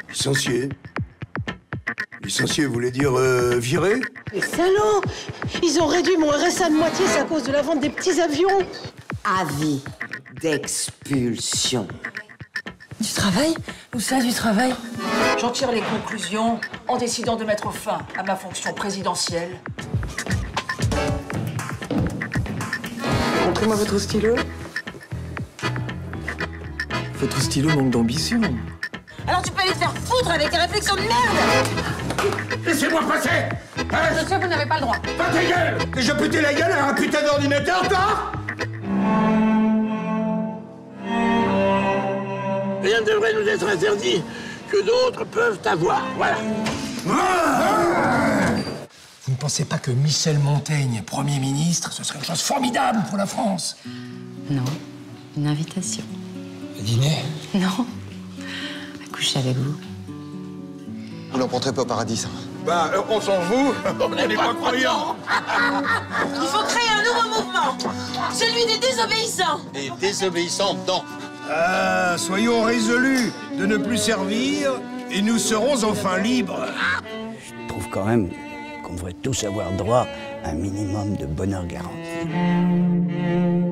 Licencié. Licencié voulait dire viré? Les salauds! Ils ont réduit mon RSA de moitié, c'est à cause de la vente des petits avions. Avis d'expulsion. Du travail? Où ça, du travail? J'en tire les conclusions en décidant de mettre fin à ma fonction présidentielle. Montrez-moi votre stylo. Votre stylo manque d'ambition. Alors tu peux aller te faire foutre avec tes réflexions de merde! Laissez-moi passer! Hein? Monsieur, vous n'avez pas le droit. Pas ta gueule! Que je pute la gueule à un putain d'ordinateur, toi? Rien ne devrait nous être interdit que d'autres peuvent avoir. Voilà. Vous ne pensez pas que Michel Montaigne, Premier ministre, ce serait une chose formidable pour la France? Non, une invitation. Le dîner? Non, à coucher avec vous. Vous n'en prendrez pas au paradis, ça. Bah, on s'en fout, on n'est pas croyants. Il faut créer un nouveau mouvement, celui des désobéissants. Et désobéissant dedans. Ah, soyons résolus de ne plus servir et nous serons enfin libres. Je trouve quand même qu'on devrait tous avoir droit à un minimum de bonheur garanti.